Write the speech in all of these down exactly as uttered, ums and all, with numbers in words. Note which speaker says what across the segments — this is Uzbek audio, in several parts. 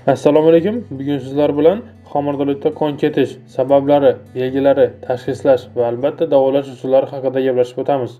Speaker 1: Assalomu alaykum. Bugun sizlar bilan homiladorlikda qon ketish sabablari, belgilari, tashxislash va albatta davolash usullari haqida gaplashib o'tamiz.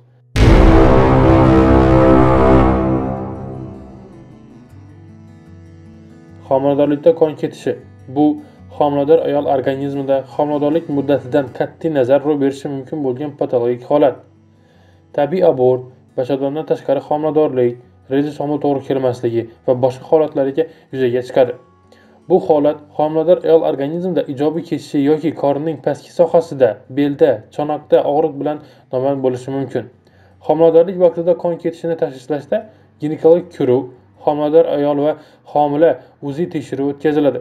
Speaker 1: Homiladorlikda qon ketishi bu homilador ayol organizmida homiladorlik muddatidan qat'iy nazar ro'y berishi mumkin bo'lgan patologik holat. Tabiiy abort, bachadondan tashqari homiladorlik, rizosomga to'g'ri kelmasligi va boshqa holatlarga yuzaga chiqadi. Bu holat homilador ayol organizmida ijobiy kesishi yoki qorinning pastki sohasida, belda, chonoqda og'riq bilan namoyon bo'lishi mumkin. Homiladorlik vaqtida qon ketishini tashxislashda ginekologik ko'ruv, homilador ayol va homila uzi tekshiruvi o'tkaziladi.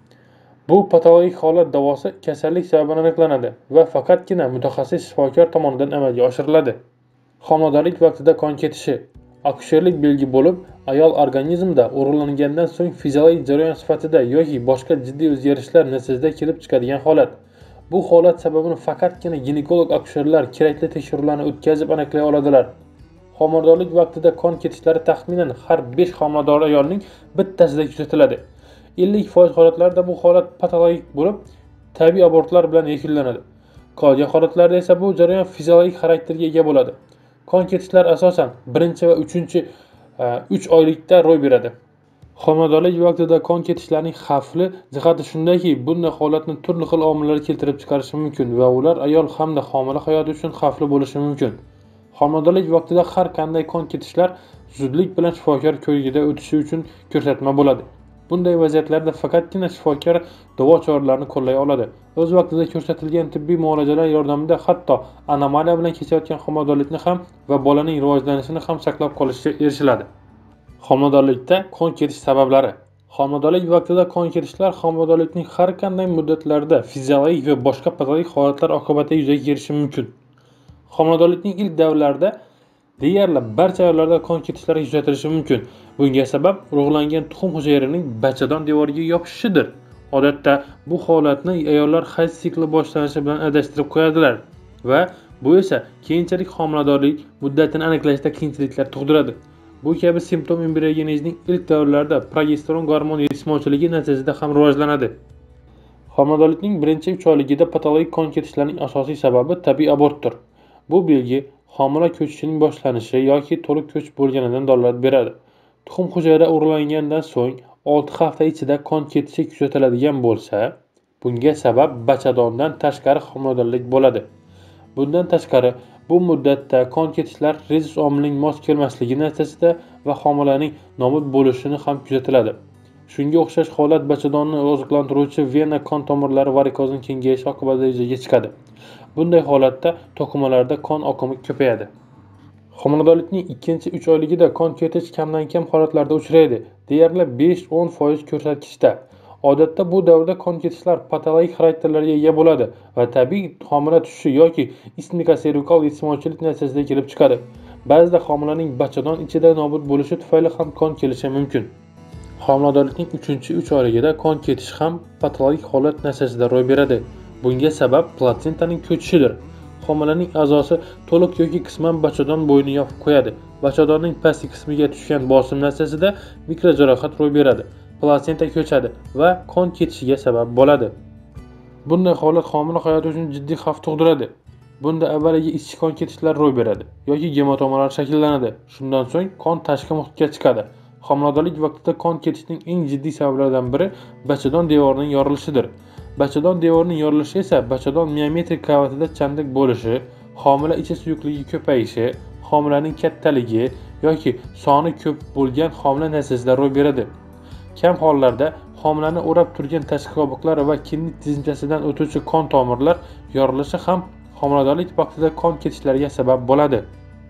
Speaker 1: Bu patologik holat davosi kasallik sababini aniqlanadi va faqatgina mutaxassis shifokor tomonidan amalga oshiriladi. Homiladorlik vaqtida qon ketishi akusherlik belgi bo'lib, ayol organizmida o'g'irlangandan so'ng fiziologik jarayon sifatida yoki boshqa jiddiy o'zgarishlar natijasida kelib chiqadigan holat. Bu holat sababini faqatgina ginekolog akusherlar kerakli tekshiruvlarni o'tkazib aniqlay oladilar. Homiladorlik vaqtida qon ketishlari taxminan har besh homilador ayolning bittasida kuzatiladi. ellik foiz holatlarda bu holat patologik bo'lib, tabiiy abortlar bilan yakunlanadi. Qolgan holatlarda esa bu jarayon fiziologik xarakterga ega bo'ladi. Qon ketishlar asosan birinchi va uchinchi uch oylikda ro'y beradi. Homiladorlik vaqtida qon ketishlarning xavfli jihati shundaki, bunday holatni turli xil omillar keltirib chiqarishi mumkin va ular ayol hamda homila hayoti uchun xavfli bo'lishi mumkin. Homiladorlik vaqtida har qanday qon ketishlar zudlik bilan shifokor ko'rigidan o'tishi uchun ko'rsatma bo'ladi. Bunday vaziyatlarda faqatgina shifokor davo choralarini qo'llay oladi. O'z vaqtida ko'rsatilgan tibbiy muolajalar yordamida hatto anomaliya bilan kechayotgan homiladorlikni ham va bolaning rivojlanishini ham saqlab qolishga erishiladi. Homiladorlikda qon ketish sabablari. Homiladorlik vaqtida qon ketishlar homiladorlikning har qanday muddatlarida fiziologik va boshqa patologik holatlar oqibatida yuzaga kelishi mumkin. Homiladorlikning ilk davrlarida deyarli barcha ayollarda qon ketishlari kuzatilishi mumkin. Bunga sabab urug'langan tuxum hujayrasining bachadon devoriga yopishishidir. Odatda bu holatni ayollar hayz sikli boshlanishi bilan adashtirib qo'yadilar va bu esa keyinchalik homiladorlik muddatini aniqlashda qiyinchiliklar tug'diradi. Bu kabi simptom embriogenezning ilk davrlarida progesteron gormoni yetishmovchiligi natijasida ham rivojlanadi. Homiladorlikning birinchi uch oyligida patologik qon ketishlarining asosiy sababi tabiiy abortdir. Bu belgi homila ko'chishining boshlanishi yoki to'liq ko'chib bo'lganidan dalolat beradi. Tuxum hujayra o'g'irlangandan so'ng olti hafta ichida qon ketishi kuzatiladigan bo'lsa, bunga sabab bachadondan tashqari homiladorlik bo'ladi. Bundan tashqari, bu muddatda qon ketishlar rezus omilining mos kelmasligi natijasida va homilaning nobud bo'lishini ham kuzatiladi. Shunga o'xshash holat bachadonni oziqlantiruvchi vena qon tomirlari varikozning kengayishi oqibatida yuzaga chiqadi. Bunday holatda to'qimalarda qon oqimi ko'payadi. Homiladorlikning ikkinchi uch oyligida qon ketish kamdan-kam holatlarda uchraydi, deyarli besh o'n foiz ko'rsatkichda. Odatda bu davrda qon ketishlar patologik xarakterlarga ega bo'ladi va tabiiy homila tushishi yoki ismika servikal yetishmovchilik natijasida kelib chiqadi. Ba'zida homilaning bachadon ichida nobud bo'lishi tufayli ham qon kelishi mumkin. Homiladorlikning uchinchi uch oyligida qon ketish ham patologik holat natijasida ro'y beradi. Bunga sabab platsentaning ko'chishidir. Homilaning a'zosi to'liq yoki qisman bachadon bo'ynini yopib qo'yadi. Bachadonning pastki qismiga tushgan bosim natijasida mikrojarohat ro'y beradi. Platsenta ko'chadi va qon ketishiga sabab bo'ladi. Bunday holat homila hayoti uchun jiddiy xavf tug'diradi. Bunda avvaliga ichki qon ketishlar ro'y beradi yoki gematomalar shakllanadi. Shundan so'ng qon tashqi muhitga chiqadi. Homiladorlik vaqtida qon ketishning eng jiddiy sabablaridan biri bachadon devorining yorilishidir. Bachadon devorining yorilishi esa bachadon miometrik qavatida chandiq bo'lishi, homila ichi suyuqligi ko'payishi, homilaning kattaligi yoki soni ko'p bo'lgan homila natijasida ro'y beradi. Kam hollarda homilani o'rab turgan tashqi qobiqlar va kinnik tizimchasidan o'tuvchi qon tomirlar yorilishi ham homiladorlik vaqtida qon ketishlariga sabab bo'ladi.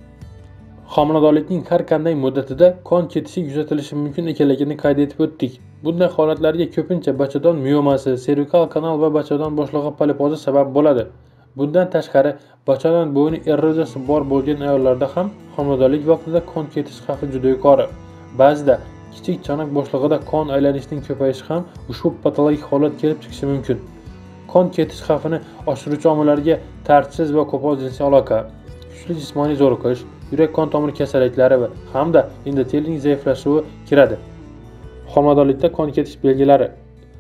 Speaker 1: Homiladorlikning har qanday muddatida qon ketishi kuzatilishi mumkin ekanligini qayd etib o'tdik. Bunday holatlarga ko'pincha bachadon miomasi, servikal kanal va bachadon bo'shlig'i polipozi sabab bo'ladi. Bundan tashqari, bachadon bo'yni eroziyasi bor bo'lgan ayollarda ham homiladorlik vaqtida qon ketish xavfi juda yuqori. Ba'zida kichik chonoq bo'shlig'ida qon aylanishining ko'payishi ham ushbu patologik holat kelib chiqishi mumkin. Qon ketish xavfini oshiruvchi omillarga tartibsiz va qo'pol jinsiy aloqa, kuchli jismoniy zo'riqish, yurak qon tomir kasalliklari va hamda endotelining zaiflashuvi kiradi. Homiladorlikda qon ketish belgilari.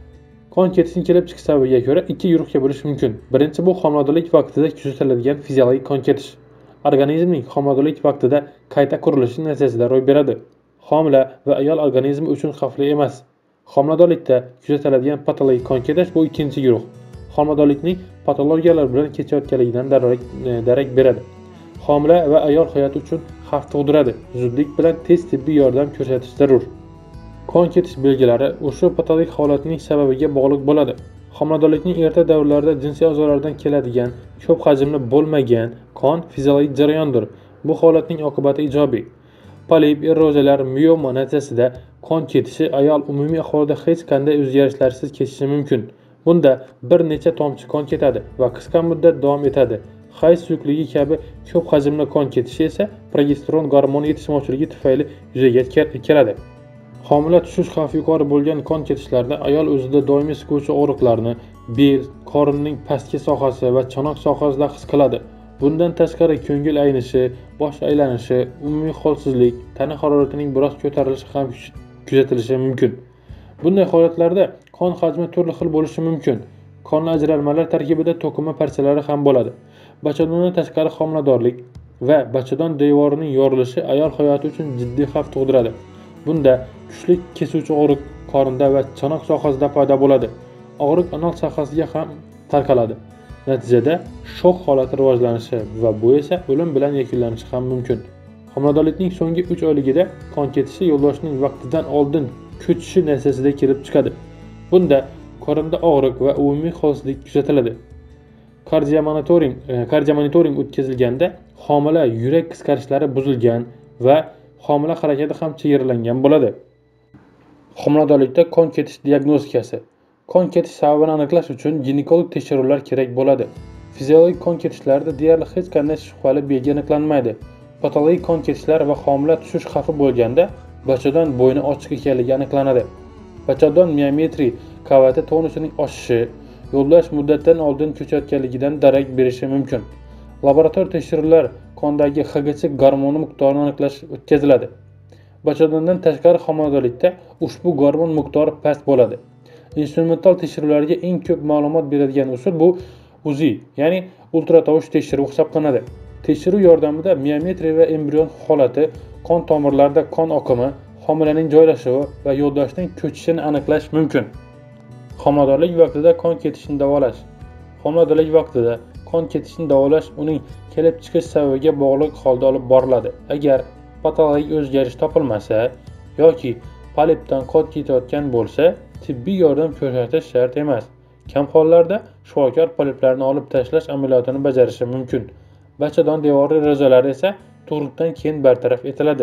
Speaker 1: Qon ketishning kelib chiqish sababiga ko'ra ikki guruhga bo'lish mumkin. Birinchi bu homiladorlik vaqtida kuzatiladigan fiziologik qon ketish. Organizmning homiladorlik vaqtida qayta qurilishi natijasida ro'y beradi. Homila va ayol organizmi uchun xavfli emas. Homiladorlikda kuzatiladigan patologik qon ketish bu ikkinchi guruh. Homiladorlikning patologiyalar bilan kechayotganligidan darak beradi. Homila va ayol hayoti uchun xavf tug'diradi. Zudlik bilan tez tibbiy yordam ko'rsatish zarur. Qon ketish belgilari o'sha patologik holatning sababiga bog'liq bo'ladi. Homiladorlikning erta davrlarida jinsiy a'zolardan keladigan, ko'p hajmli bo'lmagan qon fiziologik jarayondir. Bu holatning oqibati ijobiy. Polip, eroziyalar, mioma natijasida qon ketishi ayol umumiy ahvolida hech qanday o'zgarishlarsiz kechishi mumkin. Bunda bir necha tomchi qon ketadi va qisqa muddat davom etadi. Hayz suyuqligi kabi ko'p hajmli qon ketishi esa progesteron gormoni yetishmovchiligi tufayli yuzaga keladi. Homila tushish xavfi yuqori bo'lgan qon ketishlarda ayol o'zida doimiy siquvchi og'riqlarni bel, qorinning pastki sohasi va chanoq sohasida his qiladi. Bundan tashqari ko'ngil aynishi, bosh aylanishi, umumiy holsizlik, tana haroratining biroz ko'tarilishi ham kuzatilishi mumkin. Bunday holatlarda qon hajmi turli xil bo'lishi mumkin. Qonli ajralmalar tarkibida to'qima parchalari ham bo'ladi. Bachadondan tashqari homiladorlik va bachadon devorining yorilishi ayol hayoti uchun jiddiy xavf tug'diradi. Bunda kuchli kesuvchi og'riq qorinda va chanoq sohasida paydo bo'ladi. Og'riq anal sohasiga ham tarqaladi. Natijada shok holati rivojlanishi va bu esa o'lim bilan yakunlanishi ham mumkin. Homiladorlikning so'nggi uch oyligida qon ketishi yo'ldoshning vaqtidan oldin ko'chishi natijasida kelib chiqadi. Bunda qorinda og'riq va umumiy holsizlik kuzatiladi. Kardiomonitoring, kardiomonitoring o'tkazilganda homila yurak qisqarishlari buzilgan va homila harakati ham chegaralangan bo'ladi. Homiladorlikda qon ketish diagnostikasi. Qon ketish sababini aniqlash uchun ginekolog tekshiruvlar kerak bo'ladi. Fiziologik qon ketishlarda deyarli hech qanday shubhali belgi aniqlanmaydi. Patologik qon ketishlar va homila tushish xavfi bo'lganda bachadon bo'yni ochiq ekanligi aniqlanadi. Bachadon miometri qavati tonusining oshishi, yo'ldosh muddatdan oldin ko'chayotganligidan darak berishi mumkin. Laborator tekshiruvlar qondagi H G C gormoni miqdorini aniqlash o'tkaziladi. Bachadondan tashqari homiladorlikda ushbu gormon miqdori past bo'ladi. Instrumental tekshiruvlarga eng ko'p ma'lumot beradigan usul bu U Z I, ya'ni ultratovush tekshiruvi hisoblanadi. Tekshiruv yordamida miometri va embrion holati, qon tomirlarida qon oqimi, homilaning joylashuvi va yo'ldoshning ko'chishini aniqlash mumkin. Homiladorlik vaqtida qon ketishini davolash. Homiladorlik vaqtida qon ketishini davolash uning kelib chiqish sababiga bog'liq holda olib boriladi. Agar patologik o'zgarish topilmasa yoki polipdan qon ketayotgan bo'lsa, tibbiy yordam ko'rsatish shart emas. Kam hollarda shifokor poliplarni olib tashlash amaliyotini bajarishi mumkin. Bachadon devori eroziyalar esa tug'ruqdan keyin bartaraf etiladi.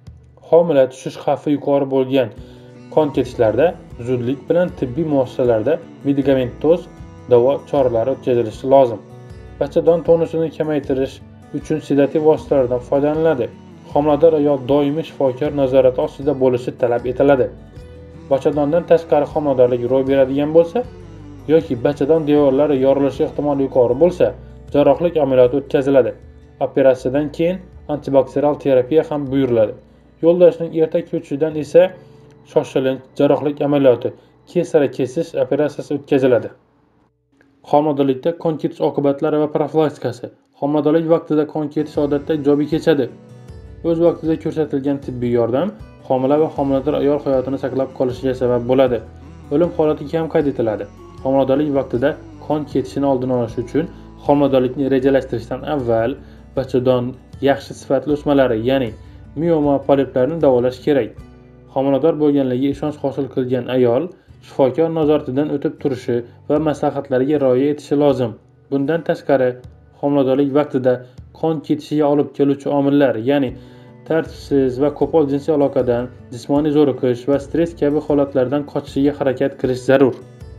Speaker 1: Homila tushish xavfi yuqori bo'lgan qon ketishlarda zudlik bilan tibbiy muassasalarda medikamentoz davo choralari o'tkazilishi lozim. Bachadon tonusini kamaytirish uchun sedativ vositalardan foydalaniladi. Homilador ayol doimiy shifokor nazorati ostida bo'lishi talab etiladi. Bachadondan tashqari homiladorlik ro'y beradigan bo'lsa yoki bachadon devorlari yorilishi ehtimoli yuqori bo'lsa, jarrohlik amaliyoti o'tkaziladi. Operatsiyadan keyin antibakterial terapiya ham buyuriladi. Yo'ldoshning erta ko'chishidan esa shoshilinch jarrohlik amaliyoti, kesara kesish operatsiyasi o'tkaziladi. Homiladorlikda qon ketish oqibatlari va profilaktikasi. Homiladorlik vaqtida qon ketish odatda ijobiy kechadi. O'z vaqtida ko'rsatilgan tibbiy yordam homila va homilador ayol hayotini saqlab qolishiga sabab bo'ladi. O'lim holati kam qayd etiladi. Homiladorlik vaqtida qon ketishini oldini olish uchun homiladorlikni rejalashtirishdan avval bachadon yaxshi sifatli o'smalari, ya'ni mioma poliplarni davolash kerak. Homilador bo'lganligiga ishonch hosil qilgan ayol shifokor nazoratidan o'tib turishi va maslahatlariga rioya etishi lozim. Bundan tashqari, homiladorlik vaqtida qon ketishiga olib keluvchi omillar, ya'ni tartibsiz va qo'pol jinsiy aloqadan, jismoniy zo'riqish va stress kabi holatlardan qochishiga harakat qilish zarur.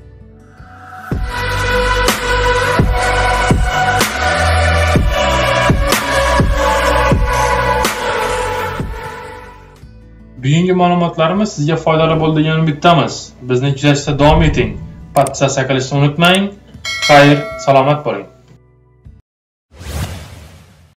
Speaker 2: Bugungi ma'lumotlarimiz sizga foydali bo'ldi degan umiddamiz. Bizni kuzatishda davom eting. Podpisatsiya qilishni unutmang. Xayr, salomat bo'ling.